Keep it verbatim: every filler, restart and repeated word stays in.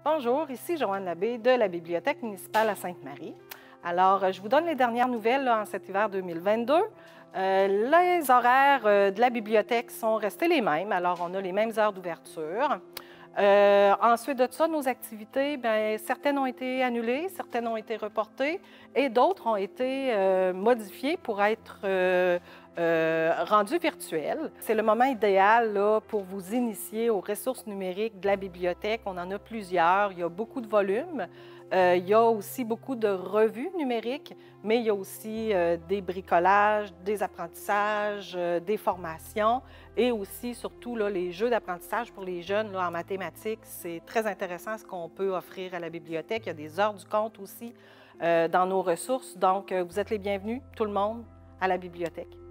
Bonjour, ici Joanne Labbé de la Bibliothèque municipale à Sainte-Marie. Alors, je vous donne les dernières nouvelles là, en cet hiver deux mille vingt-deux. Euh, les horaires euh, de la bibliothèque sont restés les mêmes, alors on a les mêmes heures d'ouverture. Euh, ensuite de ça, nos activités, bien, certaines ont été annulées, certaines ont été reportées et d'autres ont été euh, modifiées pour être euh, euh, rendues virtuelles. C'est le moment idéal là, pour vous initier aux ressources numériques de la bibliothèque. On en a plusieurs, il y a beaucoup de volumes. Euh, il y a aussi beaucoup de revues numériques, mais il y a aussi euh, des bricolages, des apprentissages, euh, des formations et aussi, surtout, là, les jeux d'apprentissage pour les jeunes là, en mathématiques. C'est très intéressant ce qu'on peut offrir à la bibliothèque. Il y a des heures du compte aussi euh, dans nos ressources. Donc, euh, vous êtes les bienvenus, tout le monde, à la bibliothèque.